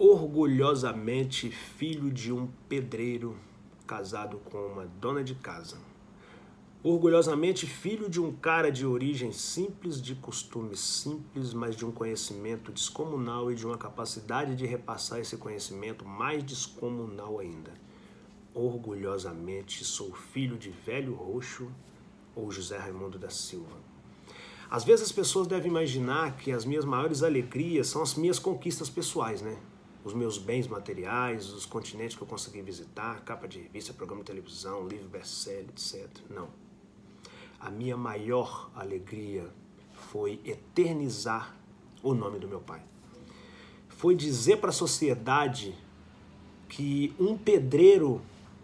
orgulhosamente filho de um pedreiro casado com uma dona de casa. Orgulhosamente filho de um cara de origem simples, de costumes simples, mas de um conhecimento descomunal e de uma capacidade de repassar esse conhecimento mais descomunal ainda. Orgulhosamente sou filho de Velho Roxo ou José Raimundo da Silva. Às vezes as pessoas devem imaginar que as minhas maiores alegrias são as minhas conquistas pessoais, né? Os meus bens materiais, os continentes que eu consegui visitar, capa de revista, programa de televisão, livro best-seller, etc. Não. A minha maior alegria foi eternizar o nome do meu pai. Foi dizer para a sociedade que um pedreiro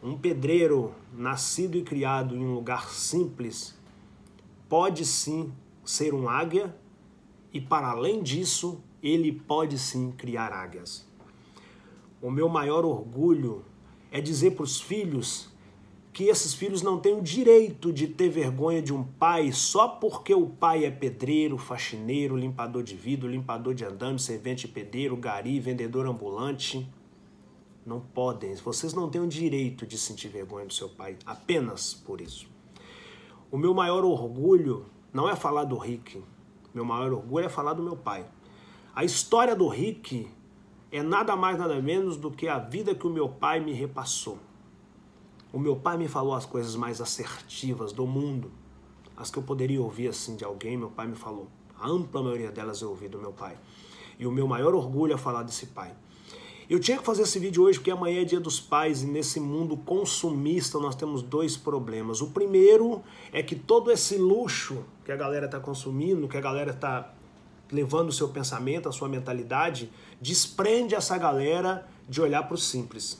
nascido e criado em um lugar simples pode sim ser um águia e, para além disso, ele pode sim criar águias. O meu maior orgulho é dizer para os filhos que esses filhos não têm o direito de ter vergonha de um pai só porque o pai é pedreiro, faxineiro, limpador de vidro, limpador de andame, servente pedreiro, gari, vendedor ambulante. Não podem, vocês não têm o direito de sentir vergonha do seu pai apenas por isso. O meu maior orgulho não é falar do Rick, meu maior orgulho é falar do meu pai. A história do Rick é nada mais nada menos do que a vida que o meu pai me repassou. O meu pai me falou as coisas mais assertivas do mundo, as que eu poderia ouvir assim de alguém, meu pai me falou. A ampla maioria delas eu ouvi do meu pai. E o meu maior orgulho é falar desse pai. Eu tinha que fazer esse vídeo hoje porque amanhã é dia dos pais e nesse mundo consumista nós temos dois problemas. O primeiro é que todo esse luxo que a galera está consumindo, que a galera está levando o seu pensamento, a sua mentalidade, desprende essa galera de olhar para o simples.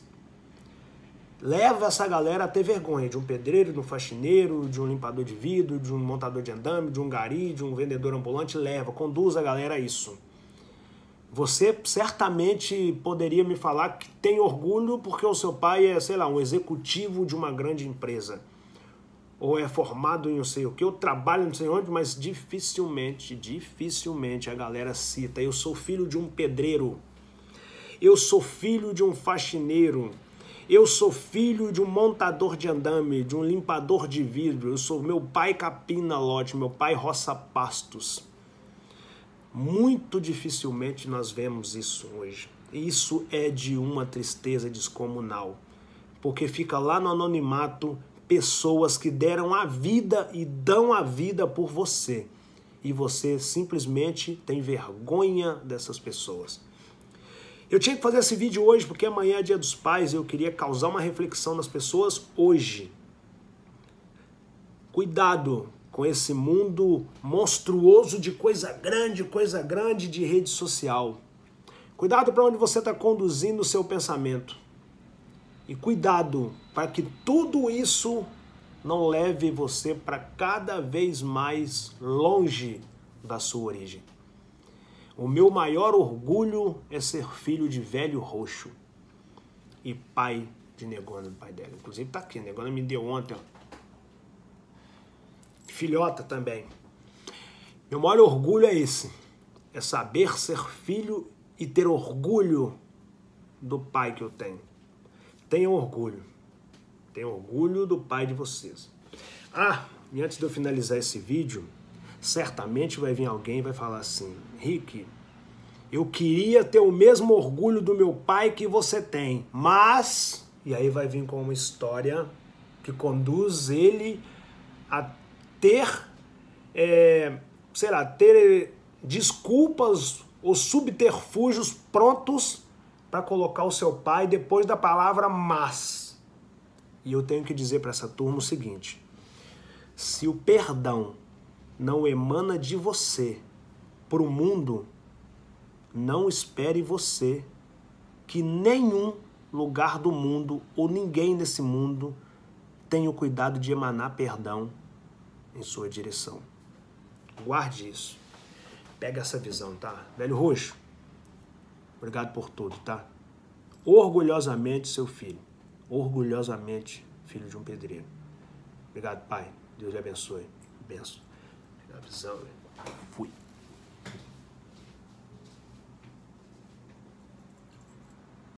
Leva essa galera a ter vergonha de um pedreiro, de um faxineiro, de um limpador de vidro, de um montador de andame, de um gari, de um vendedor ambulante. Conduz a galera a isso. Você certamente poderia me falar que tem orgulho porque o seu pai é, sei lá, um executivo de uma grande empresa. Ou é formado em não sei o que, ou trabalha não sei onde, mas dificilmente a galera cita. Eu sou filho de um pedreiro. Eu sou filho de um faxineiro. Eu sou filho de um montador de andame, de um limpador de vidro. Meu pai capina lote, meu pai roça pastos. Muito dificilmente nós vemos isso hoje. Isso é de uma tristeza descomunal. Porque fica lá no anonimato pessoas que deram a vida e dão a vida por você. E você simplesmente tem vergonha dessas pessoas. Eu tinha que fazer esse vídeo hoje porque amanhã é dia dos pais e eu queria causar uma reflexão nas pessoas hoje. Cuidado com esse mundo monstruoso de coisa grande de rede social. Cuidado para onde você está conduzindo o seu pensamento. E cuidado para que tudo isso não leve você para cada vez mais longe da sua origem. O meu maior orgulho é ser filho de Velho Roxo e pai de Negona, do pai dela. Inclusive tá aqui, Negona me deu ontem, ó. Filhota também. Meu maior orgulho é esse, é saber ser filho e ter orgulho do pai que eu tenho. Tenham orgulho do pai de vocês. E antes de eu finalizar esse vídeo, certamente vai vir alguém e vai falar assim: Rick, eu queria ter o mesmo orgulho do meu pai que você tem, mas... E aí vai vir com uma história que conduz ele a ter, ter desculpas ou subterfúgios prontos para colocar o seu pai depois da palavra mas. E eu tenho que dizer para essa turma o seguinte: se o perdão não emana de você para o mundo, não espere você que nenhum lugar do mundo ou ninguém nesse mundo tenha o cuidado de emanar perdão em sua direção. Guarde isso. Pega essa visão, tá? Velho Roxo, obrigado por tudo, tá? Orgulhosamente seu filho. Orgulhosamente filho de um pedreiro. Obrigado, pai. Deus lhe abençoe. Benção. Pega a visão, velho. Fui.